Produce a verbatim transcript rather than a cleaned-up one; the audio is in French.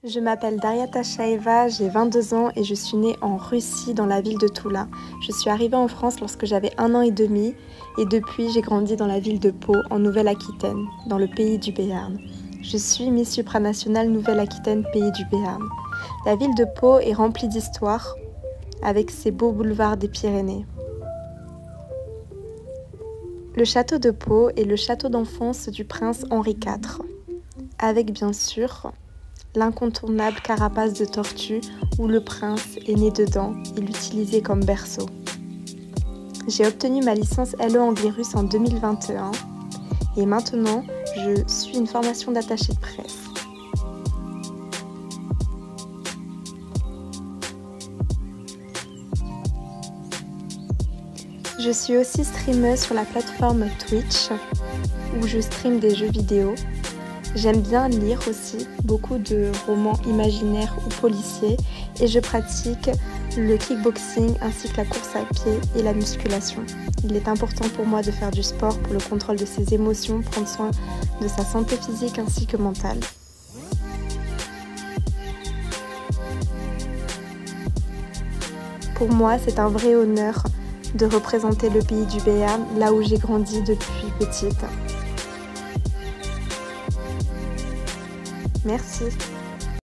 Je m'appelle Daria Tashaeva, j'ai vingt-deux ans et je suis née en Russie dans la ville de Toula. Je suis arrivée en France lorsque j'avais un an et demi et depuis j'ai grandi dans la ville de Pau en Nouvelle-Aquitaine, dans le pays du Béarn. Je suis Miss Supranationale Nouvelle-Aquitaine Pays du Béarn. La ville de Pau est remplie d'histoire avec ses beaux boulevards des Pyrénées. Le château de Pau est le château d'enfance du prince Henri quatre, avec bien sûr l'incontournable carapace de tortue où le prince est né dedans et l'utilisait comme berceau. J'ai obtenu ma licence L E anglais russe en deux mille vingt et un et maintenant je suis une formation d'attaché de presse. Je suis aussi streameuse sur la plateforme Twitch où je stream des jeux vidéo. J'aime bien lire aussi beaucoup de romans imaginaires ou policiers et je pratique le kickboxing ainsi que la course à pied et la musculation. Il est important pour moi de faire du sport pour le contrôle de ses émotions, prendre soin de sa santé physique ainsi que mentale. Pour moi, c'est un vrai honneur de représenter le pays du Béarn, là où j'ai grandi depuis petite. Merci.